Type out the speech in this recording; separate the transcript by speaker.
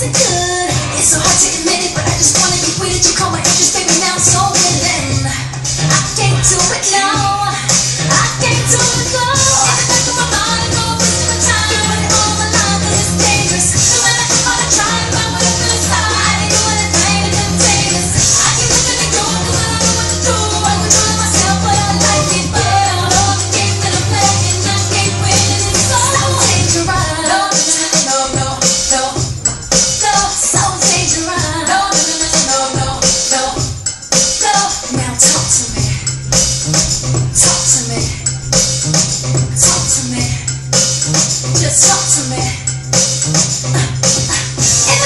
Speaker 1: isn't good. It's so hard to admit it, but I just wanna get with it. You call my interest, baby, now I'm so willing. I can't do it, no. I can't do it, no. In the back of my mind, I know I'm wasting my time. Doing it all my life, 'cause it's dangerous. No matter how hard I try, if I wanna feel inside, I ain't doing a thing to contain us. I keep looking at you, 'cause I don't know what to do. I control myself, but I like it. But I don't know the game that I'm playing. I keep winning, it's so dangerous. No, no, no, no, no, so dangerous. No, no, no, no, no, no. Now talk to me. Talk to me. Talk to me. Just talk to me.